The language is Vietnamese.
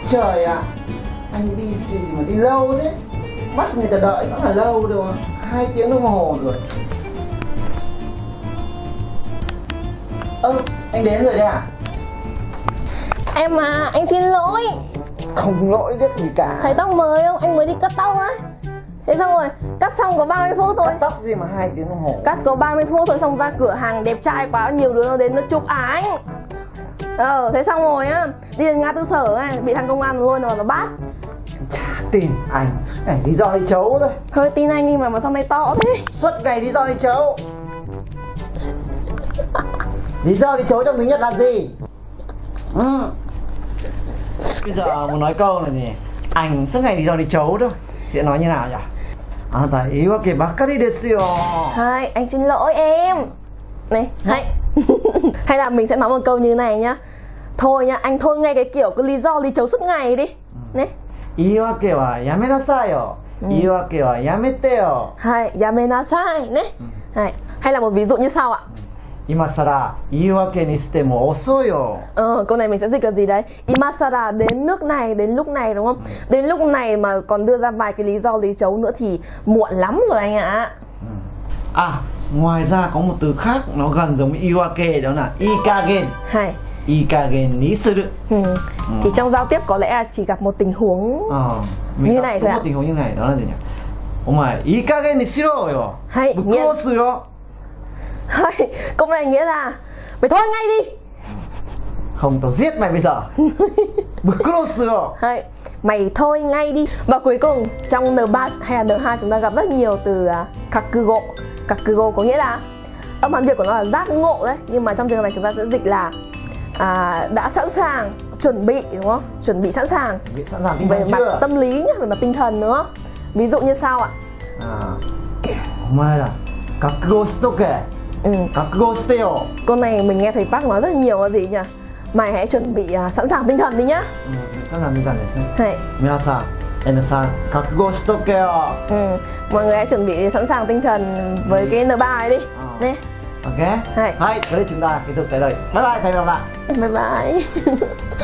Trời ạ, anh đi gì mà đi lâu thế? Bắt người ta đợi rất là lâu rồi, 2 tiếng đồng hồ rồi. Anh đến rồi đấy à? Em à, anh xin lỗi. Không lỗi biết gì cả. Thấy tóc mới không? Anh mới đi cắt tóc á. Thế xong rồi, cắt xong có 30 phút thôi. Cắt tóc gì mà 2 tiếng đồng hồ? Cắt có 30 phút thôi, xong ra cửa hàng đẹp trai quá, nhiều đứa nó đến nó chụp ảnh. Thế xong rồi á, đi đến ngã tư sở ấy, bị thằng công an luôn rồi nó bắt. Chả tin anh, suốt ngày lý do đi chấu thôi. Thôi tin anh đi mà sao mày to thế? Suốt ngày lý do đi chấu. Lý do đi chấu trong thứ nhất là gì? Bây giờ muốn nói câu là gì? Anh suốt ngày lý do đi chấu thôi. Thì nói như nào nhỉ? Iwake bakari desu yo. Hai, anh xin lỗi em. Này, hay là mình sẽ nói một câu như này nhá. Thôi nhá, anh thôi ngay cái kiểu cái lý do lý chấu suốt ngày đi. Này. Iwake wa yamenasai yo. Iwake wa yamete yo. Hai, yamenasai này. Hay là một ví dụ như sau ạ? Imasara iwake ni shite mo osoi yo. Câu này mình sẽ dịch là gì đấy? Imasara đến nước này, đến lúc này đúng không? Đến lúc này mà còn đưa ra vài cái lý do lý chấu nữa thì muộn lắm rồi anh ạ. Ngoài ra có một từ khác nó gần giống với iwake, đó là ikagen. Ikagen ni suru. Thì trong giao tiếp có lẽ là chỉ gặp một tình huống như này thôi ạ. Một tình huống như này, đó là gì nhỉ? Omae ikagen ni shiro yo. Bukurosu yo. Câu này nghĩa là mày thôi ngay đi. Không, tao giết mày bây giờ. Bukurosu yo. Mày thôi ngay đi. Và cuối cùng trong N3 hay là N2 chúng ta gặp rất nhiều từ kakugo. Kakugo có nghĩa là âm Hán Việt của nó là giác ngộ đấy, nhưng mà trong trường hợp này chúng ta sẽ dịch là đã sẵn sàng, chuẩn bị đúng không? Chuẩn bị sẵn sàng. Về mặt tâm lý nhé, về mặt tinh thần nữa. Ví dụ như sau ạ? Omae là kakugo shitoke. Kakugo shite yo. Câu này mình nghe thầy Park nói rất nhiều là gì nhỉ? Mày hãy chuẩn bị sẵn sàng tinh thần đi nhá. Sẵn sàng tinh thần đấy. Minasan, N3 kakugo shitoke yo. Mọi người hãy chuẩn bị sẵn sàng tinh thần với cái N3 ấy đi. Nè. Ok. Hay, đây chúng ta kết thúc tới đây. Bye bye, hẹn gặp lại. Bye bye.